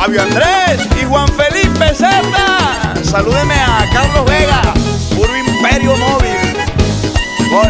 Fabio Andrés y Juan Felipe Zeta. Salúdeme a Carlos Vega, puro imperio móvil. Gol.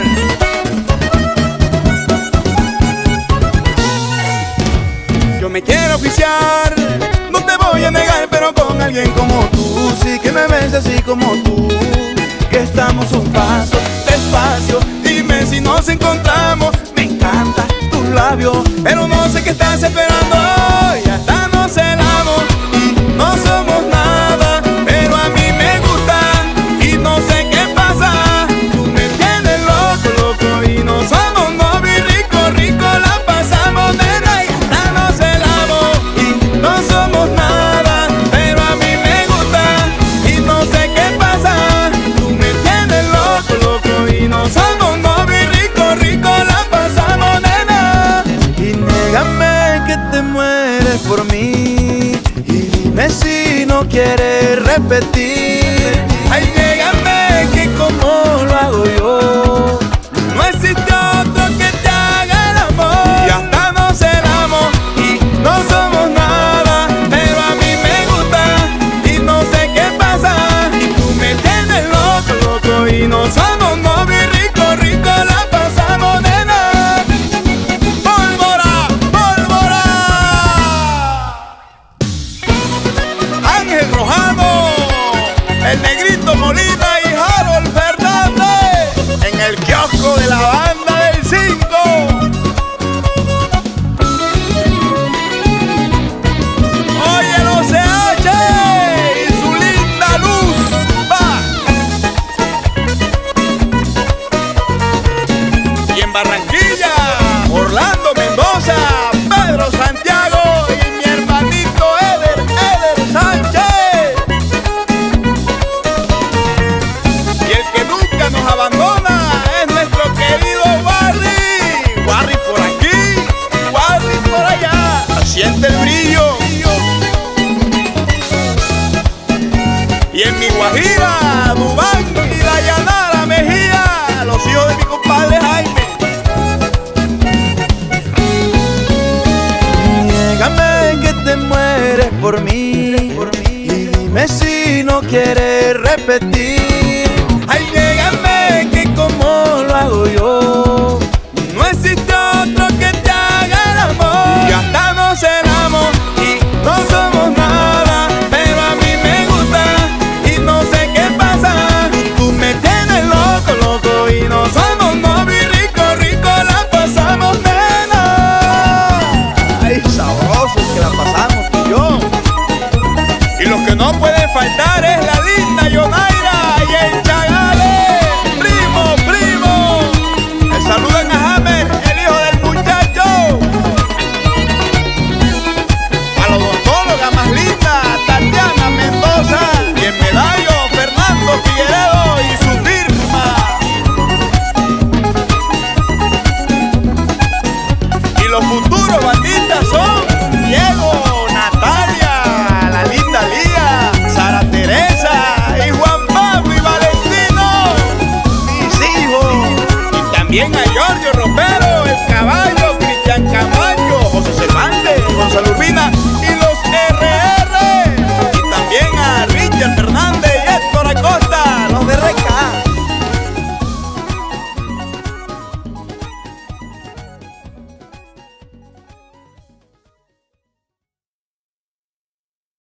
Yo me quiero oficiar, no te voy a negar, pero con alguien como tú, sí que me ves así como tú, que estamos un paso despacio. Dime si nos encontramos, me encanta tus labios, pero no sé qué estás esperando. Y hasta nos celamos y no somos nada, pero a mí me gustan y no sé qué pasa. Tú me tienes loco, loco y no somos novios, rico, rico la pasamos, nena, y hasta nos celamos y no somos nada, pero a mí me gusta y no sé qué pasa. Tú me tienes loco, loco y no somos novios, rico, rico la pasamos, nena. Y niégame que te mueres por mí y dime si no quieres repetir. Ay, niégame que como lo hago yo, no existe otro que te haga el amor. Y hasta nos celamos y no somos nada, pero a mí me gusta y no sé qué pasa. Y tú me tienes loco, loco y no somos novios, rico, rico la pasamos, nena. ¡Pólvora, pólvora! Ángel Rojano, el Negrito Molina y Harold Fernández en el kiosco de la banda del 5. Oye el OCH y su linda luz va. Y en Barranquilla, Orlando Mendoza, Pedro Santiago y mi hermanito Eder Sánchez. Y el que nunca nos abandona es nuestro querido Warri por aquí, Warri por allá. Siente el brillo. Y en mi Guajira, Dubán y Dayanara Mejía, los hijos de mi compadre Jaime. Niégame que te mueres por mí y dime si no quieres repetir.